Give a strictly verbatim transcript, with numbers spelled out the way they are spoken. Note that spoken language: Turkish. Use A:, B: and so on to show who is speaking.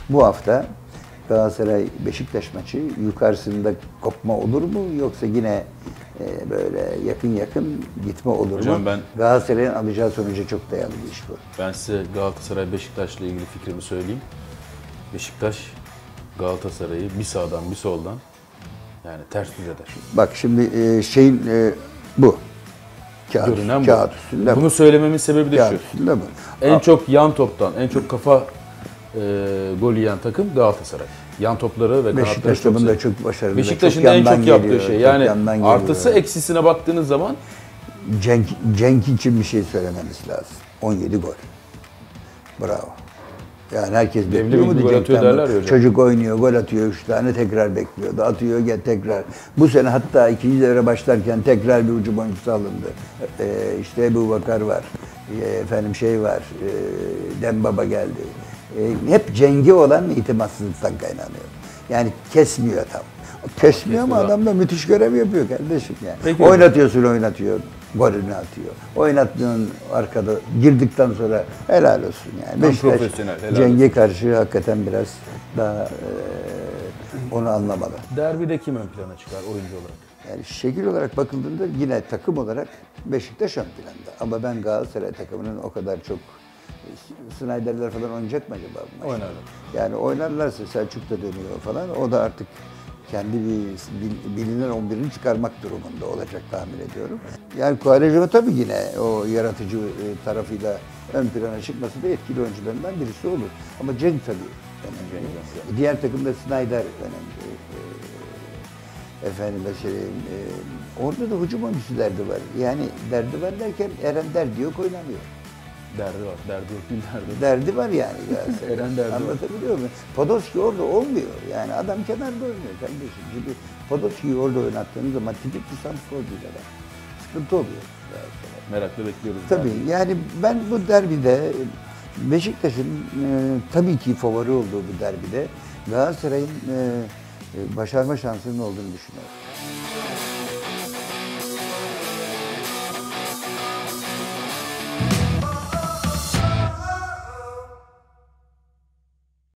A: Bu hafta Galatasaray Beşiktaş maçı yukarısında kopma olur mu yoksa yine e, böyle yakın yakın gitme olur
B: Hocam
A: mu?
B: ben
A: Galatasaray'ın alacağı sonuca çok dayalı bir iş bu.
B: ben size Galatasaray Beşiktaş'la ilgili fikrimi söyleyeyim. Beşiktaş Galatasaray'ı bir sağdan bir soldan yani ters düz eder.
A: Bak şimdi e, şeyin e, bu. Kağıt,
B: Görünen bu.
A: kağıt üstünde
B: Bunu
A: bu.
B: söylememin sebebi de
A: Kağıt
B: şu.
A: üstünde bu.
B: En çok yan toptan, en çok kafa e, gol yiyen takım Galatasaray. Yan topları ve kanatları
A: Beşiktaş da
B: çok
A: bunda
B: seviyor.
A: çok başarılı.
B: Beşiktaş'ın
A: çok
B: da en
A: yandan
B: çok yaptığı
A: geliyor,
B: şey.
A: çok
B: Yani
A: yandan geliyor.
B: artısı eksisine baktığınız zaman
A: Cenk, Cenk için bir şey söylememiz lazım. on yedi gol. Bravo. Yani herkes
B: Devli
A: bekliyor mu
B: bilgi gol
A: Cenk'ten
B: atıyor
A: bu?
B: derler ya hocam.
A: Çocuk oynuyor, gol atıyor, üç tane tekrar bekliyor. Da atıyor, gel tekrar. Bu sene hatta ikinci devre başlarken tekrar bir hücum oyuncusu alındı. Ee, işte Ebu Bakar var, ee, efendim şey var, ee, Dembaba geldi. Ee, hep Cenk'e olan itimatsızlıktan kaynanıyor. Yani kesmiyor tam. Kesmiyor ama adam da müthiş görev yapıyor kardeşim yani.
B: Peki.
A: Oynatıyorsun oynatıyor, golünü atıyor. Oynatmıyorsun arkada, girdikten sonra helal olsun yani.
B: Tam
A: Beşiktaş
B: profesyonel, helal
A: Cenk'e karşı hakikaten biraz daha e, onu anlamalı.
B: derbide kim ön plana çıkar oyuncu olarak?
A: Yani şekil olarak bakıldığında yine takım olarak Beşiktaş ön planda. Ama ben Galatasaray takımının o kadar çok Snyder'ler falan oynayacak mı acaba bu maçta?
B: Oynarlar.
A: Yani oynarlarsa Selçuk da dönüyor falan. O da artık kendi bir bilinen on birini çıkarmak durumunda olacak tahmin ediyorum. Yani Quaresma tabii yine o yaratıcı tarafıyla ön plana çıkması da etkili oyuncularından birisi olur. Ama Cenk tabii önemli. Diğer takımda Snyder önemli. Efendim mesela orada da hücum oyuncusu derdi var. Yani derdi var derken Eren derdi yok oynamıyor.
B: Derdi var, derdi yok değil derdi.
A: Derdi var yani.
B: Eren derdi var.
A: Anlatabiliyor muyum? Podolski orada olmuyor. Yani adam kenarda oynuyor kardeşim. Şimdi Podolski'yi orada oynattığınız zaman tipik bir santrfor değil adam. Sıkıntı oluyor.
B: Merakla bekliyoruz.
A: Tabii
B: derbi.
A: yani ben bu derbide Beşiktaş'ın e, tabii ki favori olduğu bu derbide Galatasaray'ın e, e, başarma şansının olduğunu düşünüyorum.